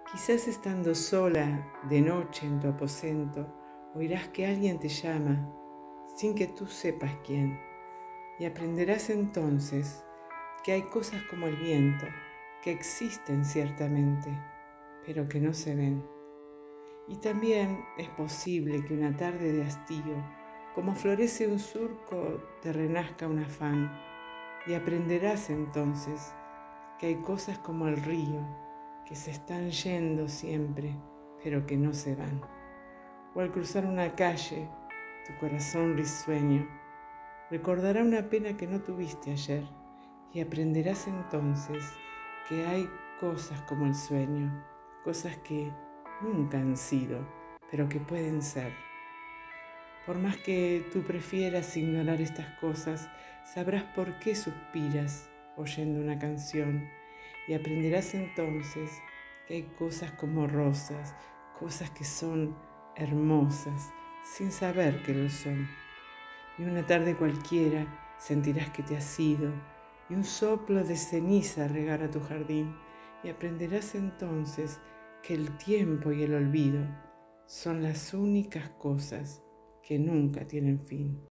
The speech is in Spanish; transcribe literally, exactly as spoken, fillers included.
Quizás estando sola de noche en tu aposento, oirás que alguien te llama sin que tú sepas quién, y aprenderás entonces que hay cosas como el viento, que existen ciertamente, pero que no se ven. Y también es posible que una tarde de hastío, como florece un surco, te renazca un afán, y aprenderás entonces que hay cosas como el río, que se están yendo siempre, pero que no se van. O al cruzar una calle, tu corazón risueño recordará una pena que no tuviste ayer, y aprenderás entonces que hay cosas como el sueño, cosas que nunca han sido, pero que pueden ser. Por más que tú prefieras ignorar estas cosas, sabrás por qué suspiras oyendo una canción, y aprenderás entonces que hay cosas como rosas, cosas que son hermosas, sin saber que lo son. Y una tarde cualquiera sentirás que te has ido, y un soplo de ceniza regará tu jardín, y aprenderás entonces que el tiempo y el olvido son las únicas cosas que nunca tienen fin.